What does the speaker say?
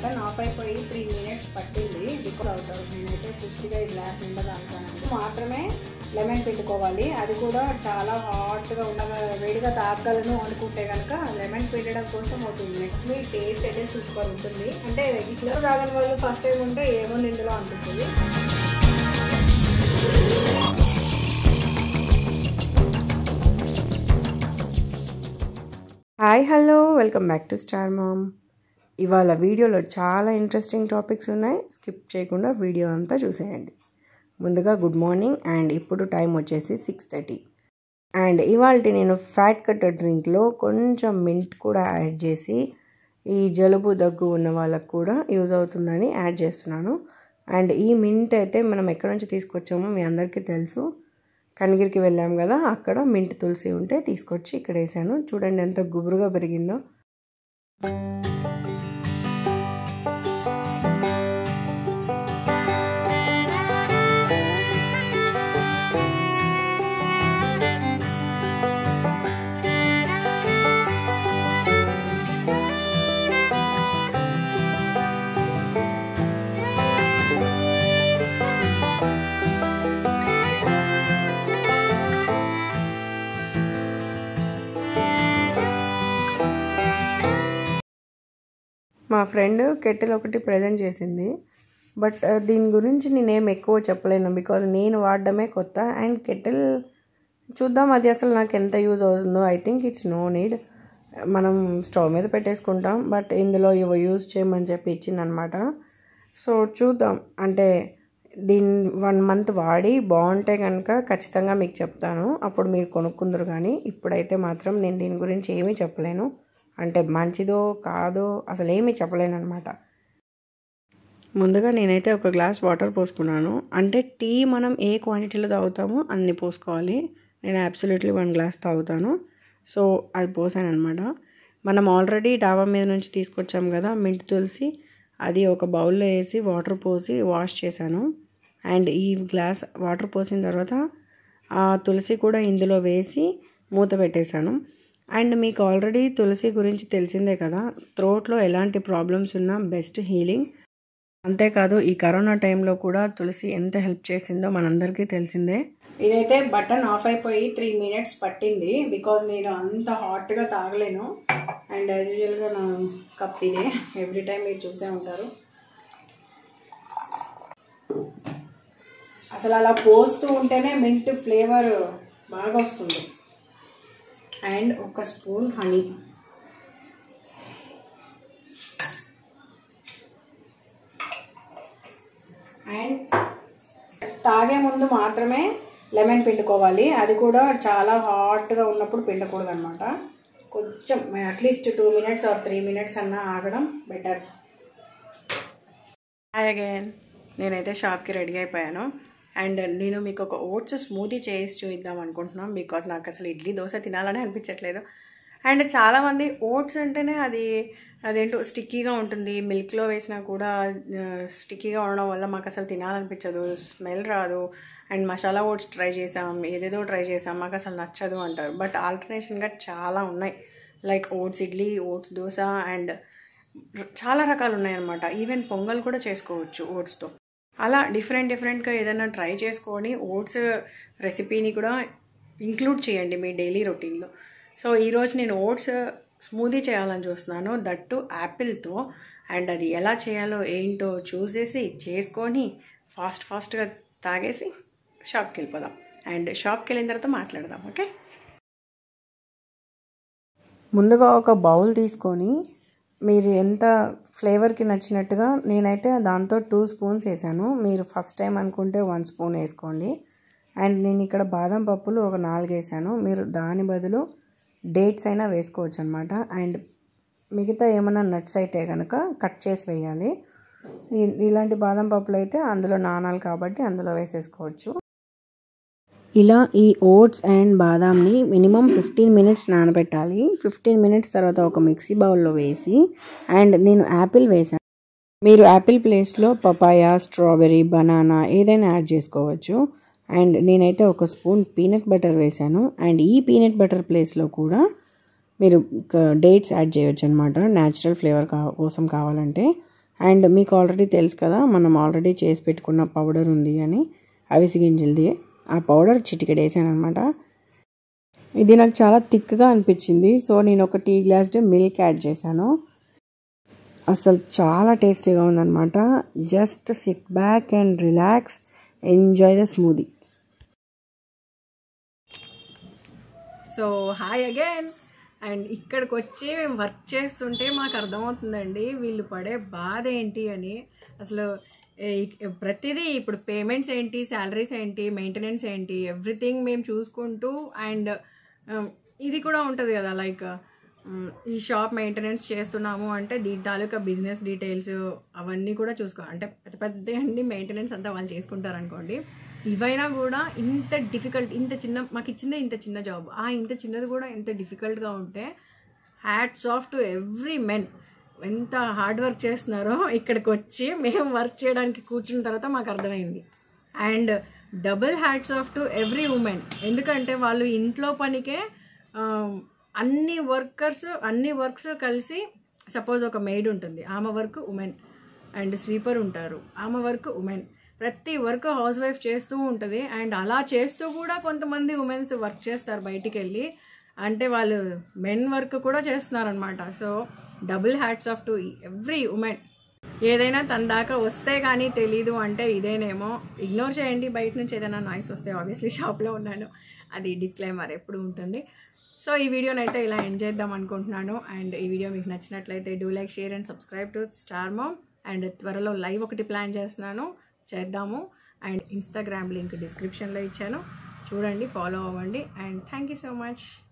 Button off అయిపోయి 3 minutes పట్టింది. Liquid అవుతారు. నేనైతే పుష్టిగా ఈ గ్లాస్ నిండా తాగుతానండి. మాత్రమే లెమన్ పిండుకోవాలి. అది కూడా చాలా హాట్గా ఉండగా వేడిగా తాగలను అనుకుంటే కనుక లెమన్ పిండడం కోసం అవుతుంది. నెక్స్ట్ మీ టేస్ట్ అయితే సూపర్ ఉంటుంది. అంటే ఇట్లా తాగని వాళ్ళు ఫస్ట్ టైం ఉంటే ఏమో ఇందులో అనిపిస్తుంది. Hi hello welcome back to star mom. ఇవాళ వీడియోలో చాలా ఇంట్రెస్టింగ్ టాపిక్స్ ఉన్నాయి. స్కిప్ చేయకుండా వీడియో అంతా చూసేయండి. ముందుగా గుడ్ మార్నింగ్. అండ్ ఇప్పుడు టైం వచ్చేసి 6:30. అండ్ ఇవాళ నేను ఫ్యాట్ కట్టర్ డ్రింక్లో కొంచెం మింట్ కూడా యాడ్ చేసి ఈ జలుబు దగ్గు ఉన్న వాళ్ళకు కూడా యూజ్ అవుతుందని యాడ్ చేస్తున్నాను. అండ్ ఈ మింట్ అయితే మనం ఎక్కడి నుంచి తీసుకొచ్చామో మీ అందరికీ తెలుసు. కనిగిరికి వెళ్ళాం కదా, అక్కడ మింట్ తులసి ఉంటే తీసుకొచ్చి ఇక్కడ వేసాను. చూడండి ఎంత గుబురుగా పెరిగిందో. మా ఫ్రెండ్ కెటిల్ ఒకటి ప్రజెంట్ చేసింది. బట్ దీని గురించి నేనేం ఎక్కువ చెప్పలేను, బికాజ్ నేను వాడడమే కొత్త. అండ్ కెటిల్ చూద్దాం అది అసలు నాకు ఎంత యూజ్ అవుతుందో. I think it's no need. మనం స్టవ్ మీద పెట్టేసుకుంటాం. బట్ ఇందులో ఇవి యూజ్ చేయమని చెప్పి ఇచ్చిందనమాట. సో చూద్దాం. అంటే దీన్ని 1 month వాడి బాగుంటే కనుక ఖచ్చితంగా మీకు చెప్తాను. అప్పుడు మీరు కొనుక్కుందరు. కానీ ఇప్పుడైతే మాత్రం నేను దీని గురించి ఏమీ చెప్పలేను. అంటే మంచిదో కాదో అసలు ఏమీ చెప్పలేను అనమాట. ముందుగా నేనైతే ఒక గ్లాస్ వాటర్ పోసుకున్నాను. అంటే టీ మనం ఏ క్వాంటిటీలో తాగుతామో అన్ని పోసుకోవాలి. నేను అబ్సల్యూట్లీ 1 glass తాగుతాను. సో అది పోసాను అనమాట. మనం ఆల్రెడీ డాబా మీద నుంచి తీసుకొచ్చాం కదా మింట్ తులసి, అది ఒక బౌల్లో వేసి వాటర్ పోసి వాష్ చేశాను. అండ్ ఈ గ్లాస్ వాటర్ పోసిన తర్వాత ఆ తులసి కూడా ఇందులో వేసి మూత పెట్టేశాను. అండ్ మీకు ఆల్రెడీ తులసి గురించి తెలిసిందే కదా, థ్రోట్లో ఎలాంటి ప్రాబ్లమ్స్ ఉన్నా బెస్ట్ హీలింగ్. అంతేకాదు ఈ కరోనా టైంలో కూడా తులసి ఎంత హెల్ప్ చేసిందో మనందరికీ తెలిసిందే. ఇదైతే బటన్ ఆఫ్ అయిపోయి 3 minutes పట్టింది. బికాజ్ నేను అంత హాట్గా తాగలేను. అండ్ యాజ్ యూజువల్గా నా కప్ ఇదే, ఎవ్రీ టైం మీరు చూసే ఉంటారు. అసలు అలా పోస్తూ ఉంటేనే మింట్ ఫ్లేవర్ బాగా వస్తుంది. And 1 spoon honey. అండ్ తాగే ముందు మాత్రమే లెమన్ పిండుకోవాలి. అది కూడా చాలా హాట్గా ఉన్నప్పుడు పిండకూడదు అనమాట. కొంచెం అట్లీస్ట్ 2 minutes or 3 minutes అన్నా ఆగడం బెటర్. Hi again. నేనైతే షాప్కి రెడీ అయిపోయాను. అండ్ నేను మీకు ఒక ఓట్స్ స్మూదీ చేసి చూద్దాం అనుకుంటున్నాను. బికాజ్ నాకు అసలు ఇడ్లీ దోశ తినాలని అనిపించట్లేదు. అండ్ చాలామంది ఓట్స్ అంటేనే అదేంటో స్టిక్కీగా ఉంటుంది. మిల్క్లో వేసినా కూడా స్టిక్కీగా ఉండడం వల్ల మాకు అసలు తినాలనిపించదు, స్మెల్ రాదు. అండ్ మసాలా ఓట్స్ ట్రై చేసాం, ఏదేదో ట్రై చేసాం, మాకు అసలు నచ్చదు అంటారు. బట్ ఆల్టర్నేషన్గా చాలా ఉన్నాయి. Like oats idli, oats dosa and చాలా రకాలు ఉన్నాయన్నమాట. ఈవెన్ పొంగల్ కూడా చేసుకోవచ్చు ఓట్స్తో. అలా డిఫరెంట్గా ఏదైనా ట్రై చేసుకొని ఓట్స్ రెసిపీని కూడా ఇంక్లూడ్ చేయండి మీ డైలీ రొటీన్లో. సో ఈరోజు నేను ఓట్స్ స్మూదీ చేయాలని చూస్తున్నాను, దట్టు యాపిల్తో. అండ్ అది ఎలా చేయాలో ఏంటో చూసేసి చేసుకొని ఫాస్ట్గా తాగేసి షాప్కి వెళ్ళిపోదాం. అండ్ షాప్కి వెళ్ళిన తర్వాత మాట్లాడదాం. ఓకే. ముందుగా ఒక బౌల్ తీసుకొని మీరు ఎంత ఫ్లేవర్కి నచ్చినట్టుగా, నేనైతే దాంతో 2 spoons వేసాను. మీరు ఫస్ట్ టైం అనుకుంటే 1 spoon వేసుకోండి. అండ్ నేను ఇక్కడ బాదం పప్పులు ఒక 4 వేసాను. మీరు దాని బదులు డేట్స్ అయినా వేసుకోవచ్చు అనమాట. అండ్ మిగతా ఏమైనా నట్స్ అయితే కనుక కట్ చేసి వేయాలి. ఇలాంటి బాదం పప్పులు అయితే అందులో నానాలి కాబట్టి అందులో వేసేసుకోవచ్చు. ఇలా ఈ ఓట్స్ అండ్ బాదాంని మినిమం 15 minutes నానబెట్టాలి. 15 minutes తర్వాత ఒక మిక్సీ బౌల్లో వేసి, అండ్ నేను యాపిల్ వేసాను. మీరు యాపిల్ ప్లేస్లో పపాయ, స్ట్రాబెర్రీ, బనానా ఏదైనా యాడ్ చేసుకోవచ్చు. అండ్ నేనైతే 1 spoon పీనట్ బటర్ వేసాను. అండ్ ఈ పీనట్ బటర్ ప్లేస్లో కూడా మీరు డేట్స్ యాడ్ చేయొచ్చు అనమాట, న్యాచురల్ ఫ్లేవర్ కోసం కావాలంటే. అండ్ మీకు ఆల్రెడీ తెలుసు కదా, మనం ఆల్రెడీ చేసి పెట్టుకున్న పౌడర్ ఉంది అని, అవిసె గింజలది. ఆ పౌడర్ చిటికెడు వేసాను అనమాట. ఇది నాకు చాలా థిక్గా అనిపించింది, సో నేను ఒక టీ గ్లాస్ మిల్క్ యాడ్ చేశాను. అసలు చాలా టేస్టీగా ఉందన్నమాట. Just sit back and relax, enjoy the smoothie. So hi again. And ఇక్కడికి వచ్చి మేము వర్క్ చేస్తుంటే మాకు అర్థమవుతుందండి వీళ్ళు పడే బాధ ఏంటి అని. అసలు ప్రతిదీ ఇప్పుడు పేమెంట్స్ ఏంటి, శాలరీస్ ఏంటి, మెయింటెనెన్స్ ఏంటి, ఎవ్రీథింగ్ మేము చూసుకుంటూ, అండ్ ఇది కూడా ఉంటుంది కదా, లైక్ ఈ షాప్ మెయింటెనెన్స్ చేస్తున్నాము అంటే దీని తాలూకా బిజినెస్ డీటెయిల్స్ అవన్నీ కూడా చూసుకోవాలి. అంటే పెద్ద పెద్ద అన్ని మెయింటెనెన్స్ అంతా వాళ్ళు చేసుకుంటారు అనుకోండి. ఇవైనా కూడా ఇంత డిఫికల్ట్, ఇంత చిన్న, మాకు ఇచ్చిందే ఇంత చిన్న జాబ్, ఇంత చిన్నది కూడా ఎంత డిఫికల్ట్గా ఉంటే hats off to every men. ఎంత హార్డ్ వర్క్ చేస్తున్నారో ఇక్కడికి వచ్చి మేము వర్క్ చేయడానికి కూర్చున్న తర్వాత మాకు అర్థమైంది. And double hats off to every women. ఎందుకంటే వాళ్ళు ఇంట్లో పనికే అన్ని వర్క్స్ కలిసి, సపోజ్ ఒక మెయిడ్ ఉంటుంది, ఆమె వర్క్ ఉమెన్, అండ్ స్వీపర్ ఉంటారు, ఆమె వర్క్ ఉమెన్, ప్రతి వర్క్ హౌస్ వైఫ్ చేస్తూ ఉంటుంది. అండ్ అలా చేస్తూ కూడా కొంతమంది ఉమెన్స్ వర్క్ చేస్తారు బయటికి వెళ్ళి, అంటే వాళ్ళు మెన్ వర్క్ కూడా చేస్తున్నారనమాట. So double hats off to every women. ఏదైనా తన దాకా వస్తే కానీ తెలీదు అంటే ఇదేనేమో. ఇగ్నోర్ చేయండి, బయట నుంచి ఏదైనా నాయిస్ వస్తే. ఆబ్వియస్లీ షాప్లో ఉన్నాను, అది డిస్క్లైమర్ ఎప్పుడు ఉంటుంది. సో ఈ వీడియోని అయితే ఇలా ఎంజాయ్ చేద్దాం అనుకుంటున్నాను. అండ్ ఈ వీడియో మీకు నచ్చినట్లయితే do like, share and subscribe to star mom. And త్వరలో లైవ్ ఒకటి ప్లాన్ చేద్దాము. అండ్ ఇన్స్టాగ్రామ్ లింక్ డిస్క్రిప్షన్లో ఇచ్చాను, చూడండి, ఫాలో అవ్వండి. And thank you so much.